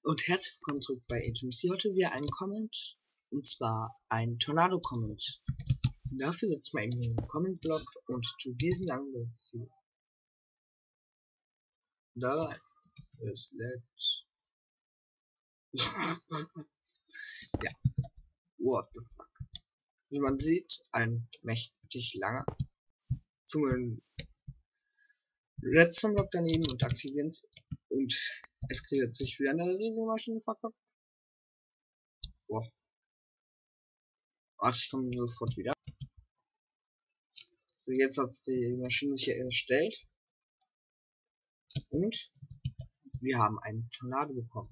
Und herzlich willkommen zurück bei HMC. Heute wieder ein Comment, und zwar ein Tornado-Comment. Dafür setzt man eben den Comment-Block und tut diesen Anbefehl da rein. Das lädt. Ja, what the fuck. Wie man sieht, ein mächtig langer. Zum Redstone-Block daneben und aktivieren es. Und es kreiert sich wieder eine riesige Maschine verkauft. Boah. Warte, ich komme sofort wieder. So, jetzt hat die Maschine sich erstellt. Und wir haben einen Tornado bekommen.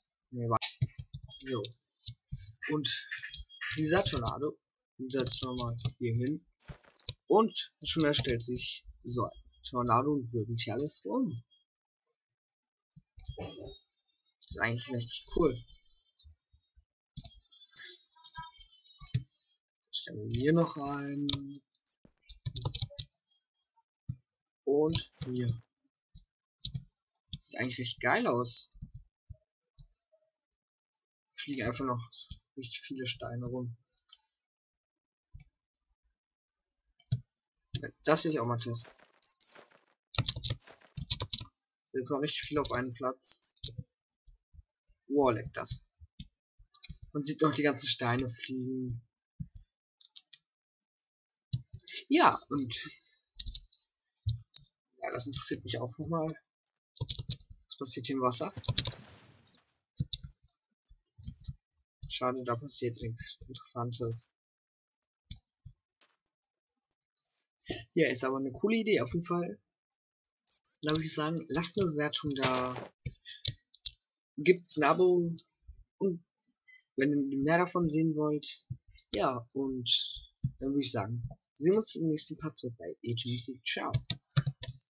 So. Und dieser Tornado setzt nochmal hier hin. Und schon erstellt sich so ein Tornado und wirbelt hier alles rum. Das ist eigentlich richtig cool. Das stellen wir hier noch ein. Und hier. Sieht eigentlich recht geil aus. Fliegen einfach noch richtig viele Steine rum. Das will ich auch mal testen. Jetzt mal richtig viel auf einen Platz. Wow, leckt das. Man sieht noch die ganzen Steine fliegen. Ja, und ja, das interessiert mich auch nochmal. Was passiert hier im Wasser? Schade, da passiert nichts Interessantes. Ja, ist aber eine coole Idee, auf jeden Fall. Da würde ich sagen, lasst eine Bewertung da. Gebt ein Abo. Und wenn ihr mehr davon sehen wollt. Ja, und dann würde ich sagen, sehen wir uns im nächsten Part zurück bei HMC. Ciao.